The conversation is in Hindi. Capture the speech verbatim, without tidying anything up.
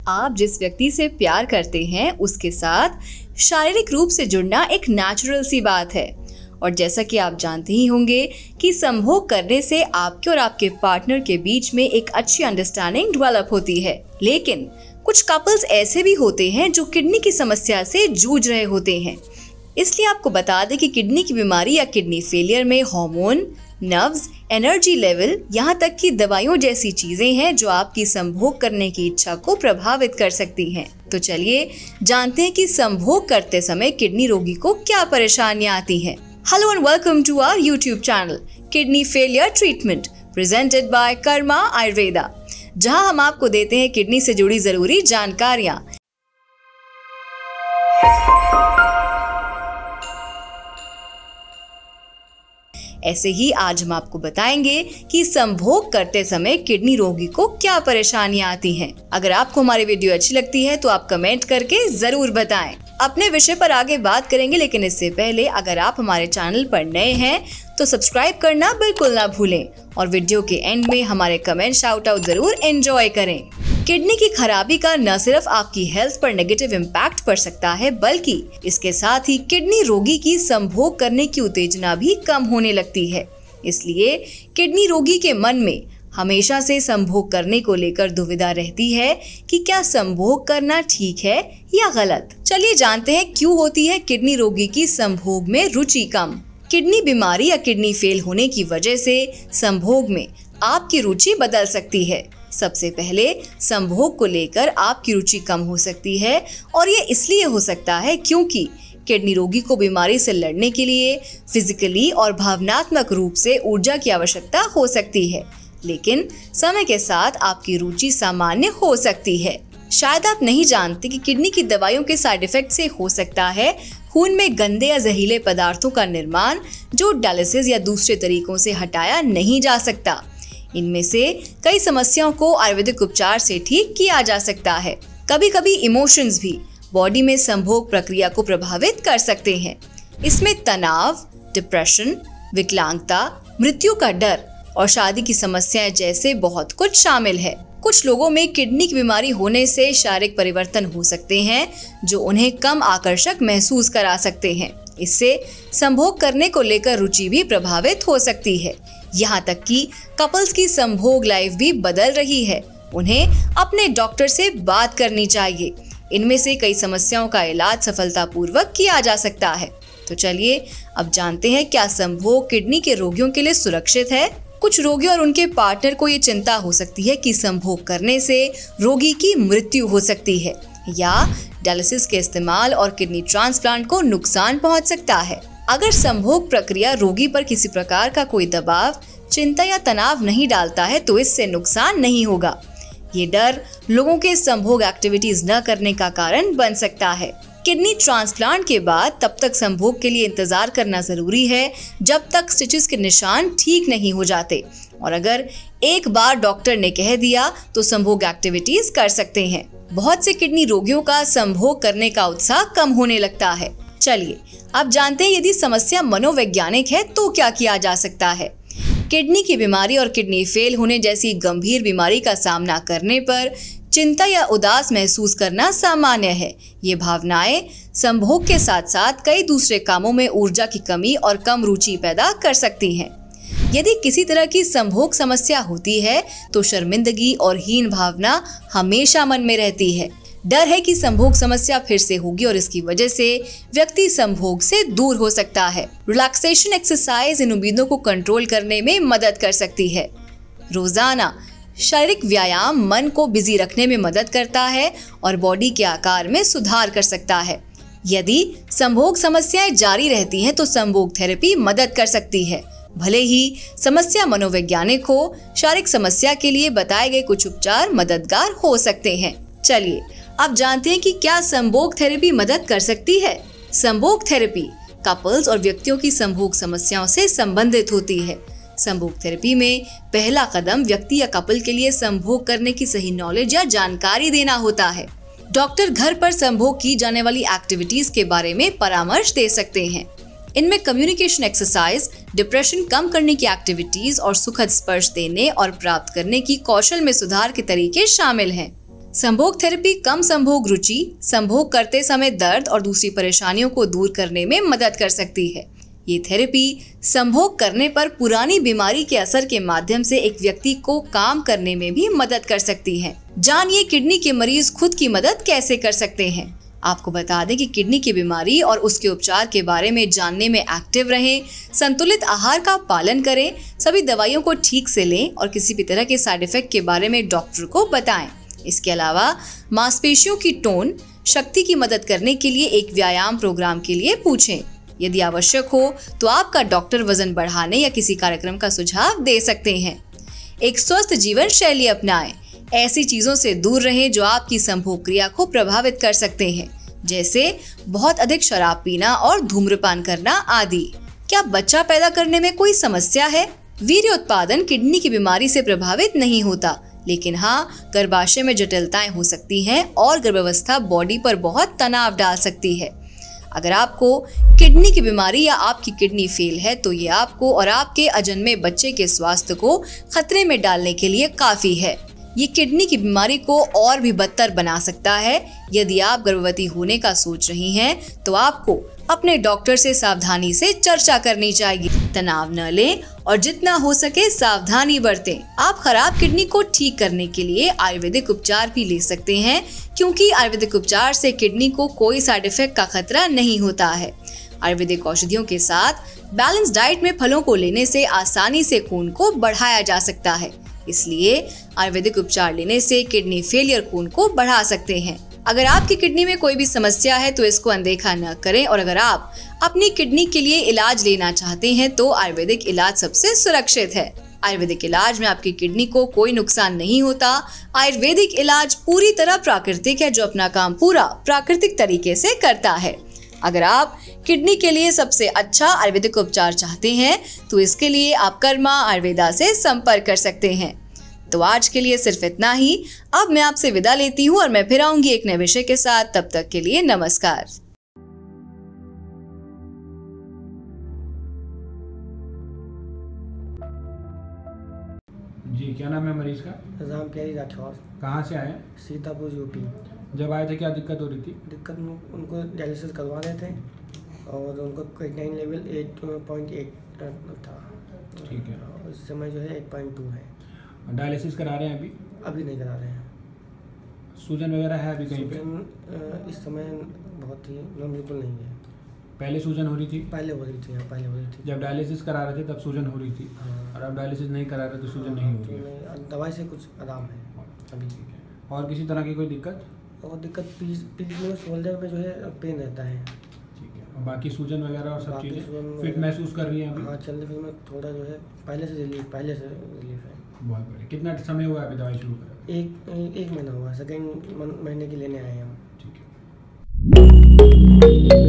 आप जिस व्यक्ति से प्यार करते हैं उसके साथ शारीरिक रूप से जुड़ना एक नेचुरल सी बात है। और जैसा कि आप जानते ही होंगे कि संभोग करने से आपके और आपके पार्टनर के बीच में एक अच्छी अंडरस्टैंडिंग डेवलप होती है। लेकिन कुछ कपल्स ऐसे भी होते हैं जो किडनी की समस्या से जूझ रहे होते हैं। इसलिए आपको बता दें कि किडनी की बीमारी या किडनी फेलियर में हार्मोन, नर्व्स, एनर्जी लेवल, यहाँ तक कि दवाइयों जैसी चीजें हैं जो आपकी संभोग करने की इच्छा को प्रभावित कर सकती हैं। तो चलिए जानते हैं कि संभोग करते समय किडनी रोगी को क्या परेशानियां आती हैं। Hello and welcome to our YouTube channel kidney failure treatment presented by Karma Ayurveda, जहां हम आपको देते हैं किडनी से जुड़ी जरूरी जानकारियां। ऐसे ही आज हम आपको बताएंगे कि संभोग करते समय किडनी रोगी को क्या परेशानियां आती हैं। अगर आपको हमारी वीडियो अच्छी लगती है तो आप कमेंट करके जरूर बताएं। अपने विषय पर आगे बात करेंगे, लेकिन इससे पहले अगर आप हमारे चैनल पर नए हैं तो सब्सक्राइब करना बिल्कुल ना भूलें और वीडियो के एंड में हमारे कमेंट शाउट आउट जरूर एंजॉय करें। किडनी की खराबी का न सिर्फ आपकी हेल्थ पर नेगेटिव इम्पैक्ट पड़ सकता है, बल्कि इसके साथ ही किडनी रोगी की संभोग करने की उत्तेजना भी कम होने लगती है। इसलिए किडनी रोगी के मन में हमेशा से संभोग करने को लेकर दुविधा रहती है कि क्या संभोग करना ठीक है या गलत। चलिए जानते हैं क्यों होती है किडनी रोगी की संभोग में रुचि कम। किडनी बीमारी या किडनी फेल होने की वजह से संभोग में आपकी रुचि बदल सकती है। सबसे पहले संभोग को लेकर आपकी रुचि कम हो सकती है और ये इसलिए हो सकता है क्योंकि किडनी रोगी को बीमारी से लड़ने के लिए फिजिकली और भावनात्मक रूप से ऊर्जा की आवश्यकता हो सकती है, लेकिन समय के साथ आपकी रुचि सामान्य हो सकती है। शायद आप नहीं जानते कि किडनी की दवाइयों के साइड इफेक्ट से हो सकता है खून में गंदे या जहरीले पदार्थों का निर्माण, जो डायलिसिस या दूसरे तरीकों से हटाया नहीं जा सकता। इनमें से कई समस्याओं को आयुर्वेदिक उपचार से ठीक किया जा सकता है। कभी कभी इमोशंस भी बॉडी में संभोग प्रक्रिया को प्रभावित कर सकते हैं। इसमें तनाव, डिप्रेशन, विकलांगता, मृत्यु का डर और शादी की समस्याएं जैसे बहुत कुछ शामिल है। कुछ लोगों में किडनी की बीमारी होने से शारीरिक परिवर्तन हो सकते हैं जो उन्हें कम आकर्षक महसूस करा सकते हैं। इससे संभोग करने को लेकर रुचि भी प्रभावित हो सकती है। यहाँ तक कि कपल्स की संभोग लाइफ भी बदल रही है। उन्हें अपने डॉक्टर से बात करनी चाहिए। इनमें से कई समस्याओं का इलाज सफलतापूर्वक किया जा सकता है। तो चलिए अब जानते हैं क्या संभोग किडनी के रोगियों के लिए सुरक्षित है। कुछ रोगी और उनके पार्टनर को ये चिंता हो सकती है कि संभोग करने से रोगी की मृत्यु हो सकती है या डायलिसिस के इस्तेमाल और किडनी ट्रांसप्लांट को नुकसान पहुंच सकता है। अगर संभोग प्रक्रिया रोगी पर किसी प्रकार का कोई दबाव, चिंता या तनाव नहीं डालता है तो इससे नुकसान नहीं होगा। ये डर लोगों के संभोग एक्टिविटीज न करने का कारण बन सकता है। किडनी ट्रांसप्लांट के बाद तब तक संभोग के लिए इंतजार करना जरूरी है जब तक स्टिचेस के निशान ठीक नहीं हो जाते, और अगर एक बार डॉक्टर ने कह दिया तो संभोग एक्टिविटीज कर सकते हैं। बहुत से किडनी रोगियों का संभोग करने का उत्साह कम होने लगता है। चलिए अब जानते हैं यदि समस्या मनोवैज्ञानिक है तो क्या किया जा सकता है। किडनी की बीमारी और किडनी फेल होने जैसी गंभीर बीमारी का सामना करने पर चिंता या उदास महसूस करना सामान्य है। ये भावनाएं संभोग के साथ साथ कई दूसरे कामों में ऊर्जा की कमी और कम रुचि पैदा कर सकती हैं। यदि किसी तरह की संभोग समस्या होती है तो शर्मिंदगी और हीन भावना हमेशा मन में रहती है। डर है कि संभोग समस्या फिर से होगी और इसकी वजह से व्यक्ति संभोग से दूर हो सकता है। रिलैक्सेशन एक्सरसाइज इन उम्मीदों को कंट्रोल करने में मदद कर सकती है। रोजाना शारीरिक व्यायाम मन को बिजी रखने में मदद करता है और बॉडी के आकार में सुधार कर सकता है। यदि संभोग समस्याएं जारी रहती हैं तो संभोग थेरेपी मदद कर सकती है। भले ही समस्या मनोवैज्ञानिक हो, शारीरिक समस्या के लिए बताए गए कुछ उपचार मददगार हो सकते हैं। चलिए अब जानते हैं कि क्या संभोग थेरेपी मदद कर सकती है। संभोग थेरेपी कपल्स और व्यक्तियों की संभोग समस्याओं से संबंधित होती है। संभोग थेरेपी में पहला कदम व्यक्ति या कपल के लिए संभोग करने की सही नॉलेज या जानकारी देना होता है। डॉक्टर घर पर संभोग की जाने वाली एक्टिविटीज के बारे में परामर्श दे सकते हैं। इनमें कम्युनिकेशन एक्सरसाइज, डिप्रेशन कम करने की एक्टिविटीज और सुखद स्पर्श देने और प्राप्त करने की कौशल में सुधार के तरीके शामिल हैं। संभोग थेरेपी कम संभोग रुचि, संभोग करते समय दर्द और दूसरी परेशानियों को दूर करने में मदद कर सकती है। ये थेरेपी संभोग करने पर पुरानी बीमारी के असर के माध्यम से एक व्यक्ति को काम करने में भी मदद कर सकती है। जानिए किडनी के मरीज खुद की मदद कैसे कर सकते हैं। आपको बता दें कि किडनी की बीमारी और उसके उपचार के बारे में जानने में एक्टिव रहें, संतुलित आहार का पालन करें, सभी दवाइयों को ठीक से लें और किसी भी तरह के साइड इफेक्ट के बारे में डॉक्टर को बताएं। इसके अलावा मांसपेशियों की टोन शक्ति की मदद करने के लिए एक व्यायाम प्रोग्राम के लिए पूछें। यदि आवश्यक हो तो आपका डॉक्टर वजन बढ़ाने या किसी कार्यक्रम का सुझाव दे सकते हैं। एक स्वस्थ जीवन शैली अपनाएं। ऐसी चीजों से दूर रहें जो आपकी संभोग क्रिया को प्रभावित कर सकते हैं, जैसे बहुत अधिक शराब पीना और धूम्रपान करना आदि। क्या बच्चा पैदा करने में कोई समस्या है? वीर्य उत्पादन किडनी की बीमारी से प्रभावित नहीं होता, लेकिन हाँ, गर्भाशय में जटिलताएं हो सकती हैं और गर्भावस्था बॉडी पर बहुत तनाव डाल सकती है। अगर आपको किडनी की बीमारी या आपकी किडनी फेल है तो ये आपको और आपके अजन्मे बच्चे के स्वास्थ्य को खतरे में डालने के लिए काफी है। ये किडनी की बीमारी को और भी बदतर बना सकता है। यदि आप गर्भवती होने का सोच रही हैं तो आपको अपने डॉक्टर से सावधानी से चर्चा करनी चाहिए। तनाव न लें और जितना हो सके सावधानी बरतें। आप खराब किडनी को ठीक करने के लिए आयुर्वेदिक उपचार भी ले सकते हैं, क्योंकि आयुर्वेदिक उपचार से किडनी को कोई साइड इफेक्ट का खतरा नहीं होता है। आयुर्वेदिक औषधियों के साथ बैलेंस डाइट में फलों को लेने से आसानी से खून को बढ़ाया जा सकता है। इसलिए आयुर्वेदिक उपचार लेने से किडनी फेलियर खून को बढ़ा सकते हैं। अगर आपकी किडनी में कोई भी समस्या है तो इसको अनदेखा न करें, और अगर आप अपनी किडनी के लिए इलाज लेना चाहते हैं तो आयुर्वेदिक इलाज सबसे सुरक्षित है। आयुर्वेदिक इलाज में आपकी किडनी को कोई नुकसान नहीं होता। आयुर्वेदिक इलाज पूरी तरह प्राकृतिक है, जो अपना काम पूरा प्राकृतिक तरीके से करता है। अगर आप किडनी के लिए सबसे अच्छा आयुर्वेदिक उपचार चाहते हैं तो इसके लिए आप कर्मा आयुर्वेदा से संपर्क कर सकते हैं। तो आज के लिए सिर्फ इतना ही। अब मैं आपसे विदा लेती हूँ और मैं फिर आऊंगी एक नए विषय के साथ। तब तक के लिए नमस्कार। जी, क्या नाम है मरीज का? राम प्यारी राठौर। कहाँ से आए? सीतापुर यूपी। जब आए थे क्या दिक्कत हो रही थी? दिक्कत उनको डायलिसिस करवा रहे थे और उनको creatinine level eight point eight था। ठीक है। इस समय जो है एट पॉइंट टू है। डायलिसिस करा रहे हैं अभी? अभी नहीं करा रहे हैं। सूजन वगैरह है अभी कहीं पे? सूजन इस समय बहुत ही बिल्कुल नहीं है। पहले सूजन हो रही थी? पहले हो रही थी। हाँ, पहले हो रही थी। जब डायलिसिस करा रहे थे तब सूजन हो रही थी? हाँ। और अब डायलिसिस नहीं करा रहे तो सूजन नहीं हो रही है? दवाई से कुछ आराम है अभी। ठीक है। और किसी तरह की कोई दिक्कत? और दिक्कत पीस पीस में शोल्डर में जो है पेन रहता है। ठीक है। और बाकी सूजन वगैरह और सब चीज़ें फिट महसूस कर रही हैं अभी? हाँ, चलने फिर में थोड़ा जो है पहले से रिलीफ पहले से रिलीफ है। बहुत बढ़िया। कितना समय हुआ अभी दवाई शुरू करा? एक एक महीना हुआ। सेकेंड महीने की लेने आए हैं हम। ठीक है।